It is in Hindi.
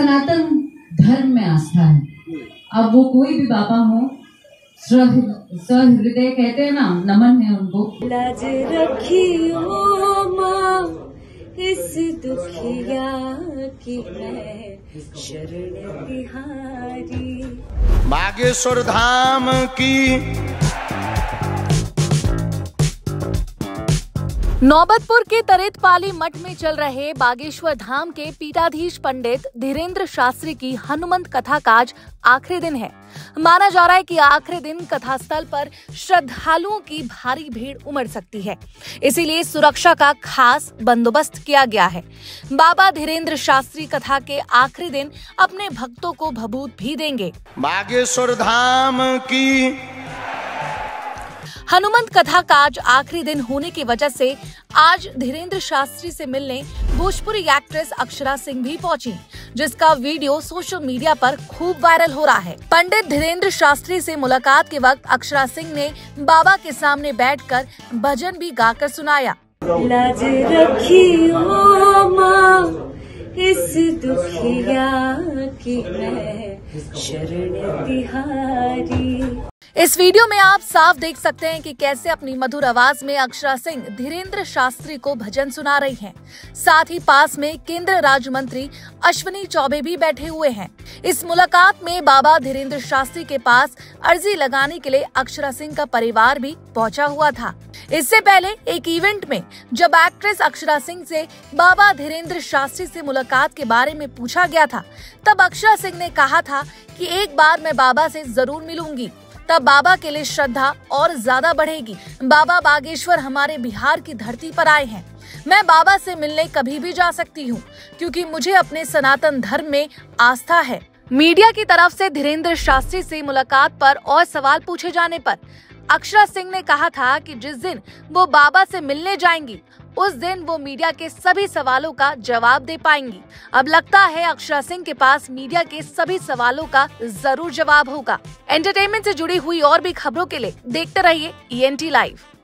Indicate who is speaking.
Speaker 1: सनातन धर्म में आस्था है। अब वो कोई भी बाबा हो, सहृदय कहते हैं ना, नमन है उनको।
Speaker 2: लाज रखियो माँ इस दुखिया की है शरण तिहारी।
Speaker 3: बागेश्वर धाम की
Speaker 4: नौबतपुर के तरेतपाली मठ में चल रहे बागेश्वर धाम के पीठाधीश पंडित धीरेन्द्र शास्त्री की हनुमंत कथा का आज आखिरी दिन है। माना जा रहा है कि आखिरी दिन कथा स्थल पर श्रद्धालुओं की भारी भीड़ उमड़ सकती है, इसीलिए सुरक्षा का खास बंदोबस्त किया गया है। बाबा धीरेन्द्र शास्त्री कथा के आखिरी दिन अपने भक्तों को भभूत भी देंगे।
Speaker 3: बागेश्वर धाम की
Speaker 4: हनुमंत कथा का आज आखिरी दिन होने की वजह से आज धीरेन्द्र शास्त्री से मिलने भोजपुरी एक्ट्रेस अक्षरा सिंह भी पहुंची, जिसका वीडियो सोशल मीडिया पर खूब वायरल हो रहा है। पंडित धीरेन्द्र शास्त्री से मुलाकात के वक्त अक्षरा सिंह ने बाबा के सामने बैठकर भजन भी गाकर सुनाया।
Speaker 2: लाज रखियो माँ इस दुखिया की है शरण तिहारी।
Speaker 4: इस वीडियो में आप साफ देख सकते हैं कि कैसे अपनी मधुर आवाज में अक्षरा सिंह धीरेन्द्र शास्त्री को भजन सुना रही हैं। साथ ही पास में केंद्रीय राज्य मंत्री अश्विनी चौबे भी बैठे हुए हैं। इस मुलाकात में बाबा धीरेन्द्र शास्त्री के पास अर्जी लगाने के लिए अक्षरा सिंह का परिवार भी पहुंचा हुआ था। इससे पहले एक इवेंट में जब एक्ट्रेस अक्षरा सिंह से बाबा धीरेन्द्र शास्त्री से मुलाकात के बारे में पूछा गया था, तब अक्षरा सिंह ने कहा था कि एक बार मैं बाबा से जरूर मिलूंगी, तब बाबा के लिए श्रद्धा और ज्यादा बढ़ेगी। बाबा बागेश्वर हमारे बिहार की धरती पर आए हैं। मैं बाबा से मिलने कभी भी जा सकती हूँ, क्योंकि मुझे अपने सनातन धर्म में आस्था है। मीडिया की तरफ से धीरेन्द्र शास्त्री से मुलाकात पर और सवाल पूछे जाने पर अक्षरा सिंह ने कहा था कि जिस दिन वो बाबा से मिलने जाएंगी, उस दिन वो मीडिया के सभी सवालों का जवाब दे पाएंगी। अब लगता है अक्षरा सिंह के पास मीडिया के सभी सवालों का जरूर जवाब होगा। एंटरटेनमेंट से जुड़ी हुई और भी खबरों के लिए देखते रहिए ENT लाइव।